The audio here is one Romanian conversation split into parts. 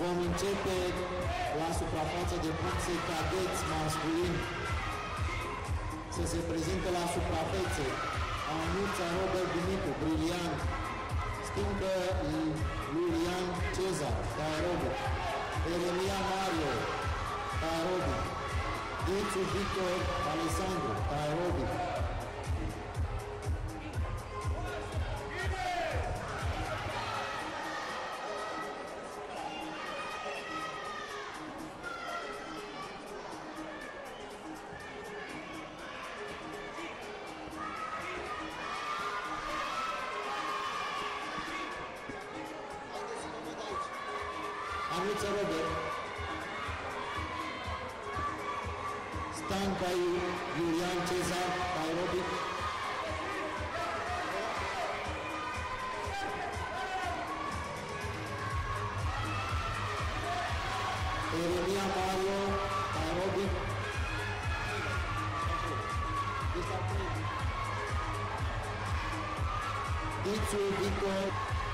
Vom începe la suprafața de boxe cadeți masculin. Să se prezinte la suprafețe Anuța Robert Dumitru, Briliant, Stincă Iulian Cezar, aerobic, Eremia Mario, aerobic, Dițu Victor Alessandru, aerobic. Anuță Robert, Stanca Iulian Cezar, aerobic, Eremia Mario, aerobic, Dițu Victor,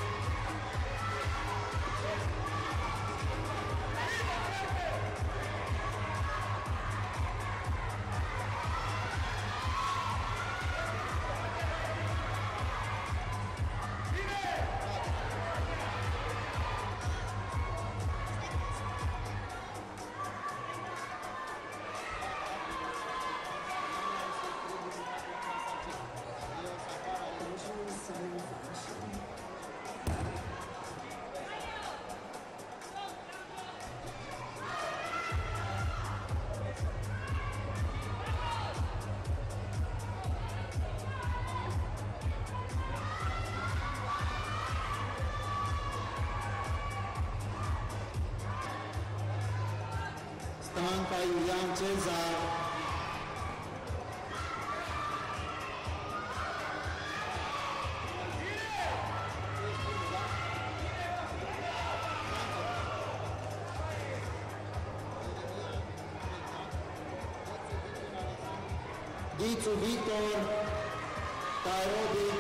Stanca Iulian Cezar, Dițu Victor, aerobic,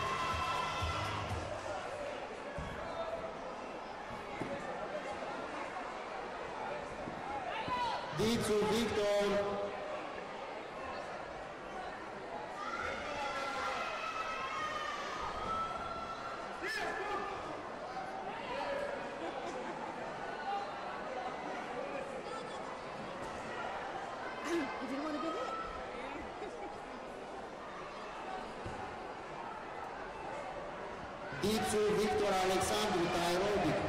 Dițu Victor, You didn't want to get hit. Dițu Victor Alexandru, aerobic,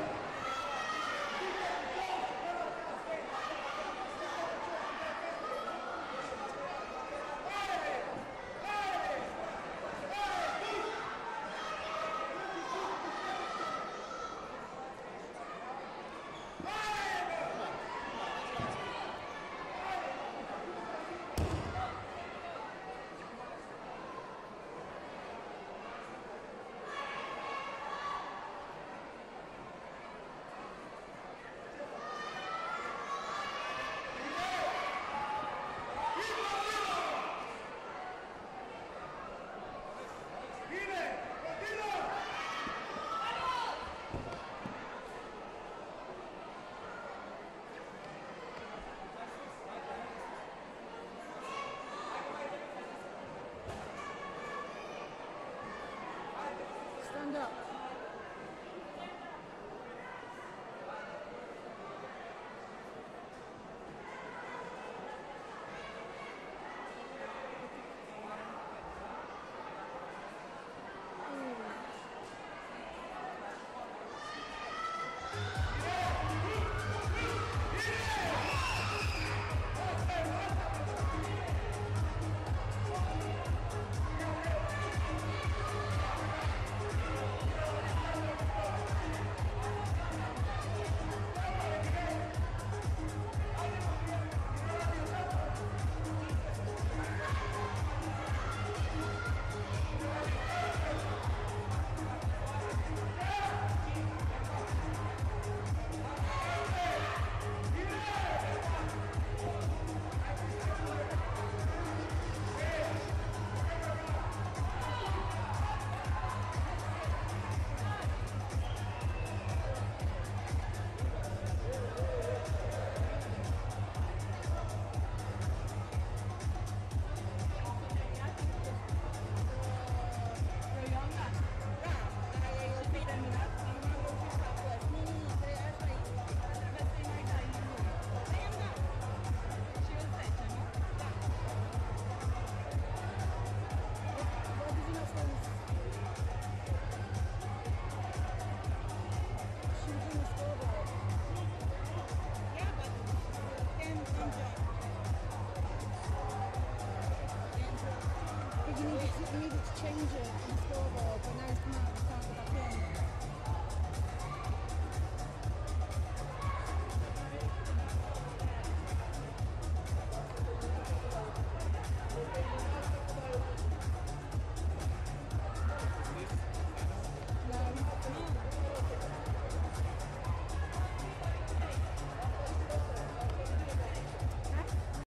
he needed to change it on the scoreboard, but now he's come out and can't go back in.